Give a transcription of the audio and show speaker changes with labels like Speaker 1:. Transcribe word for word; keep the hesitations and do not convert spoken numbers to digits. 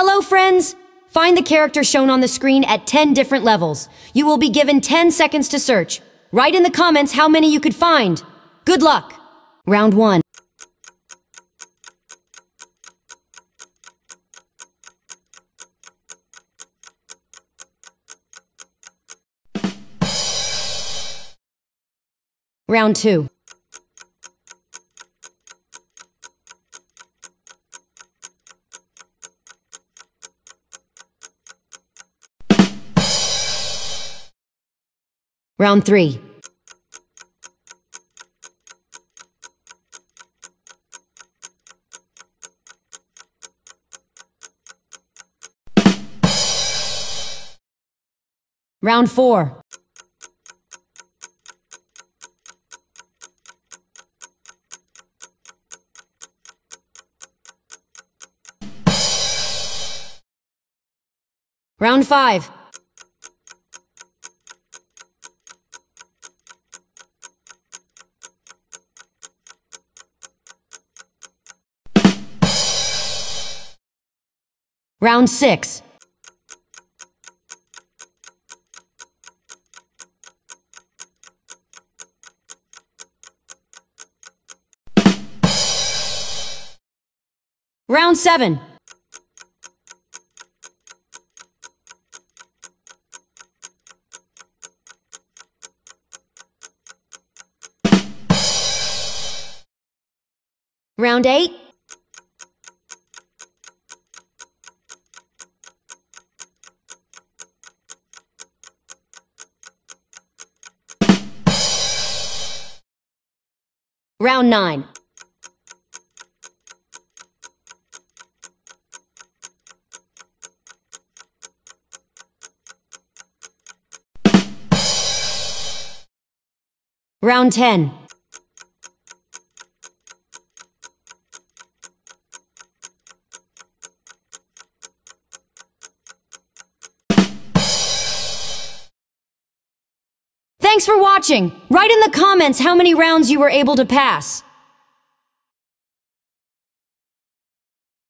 Speaker 1: Hello, friends! Find the character shown on the screen at ten different levels. You will be given ten seconds to search. Write in the comments how many you could find. Good luck! Round one. Round two. Round three. Round four. Round five. Round six. Round seven. Round eight. Round nine. Round ten. Thanks for watching! Write in the comments how many rounds you were able to pass.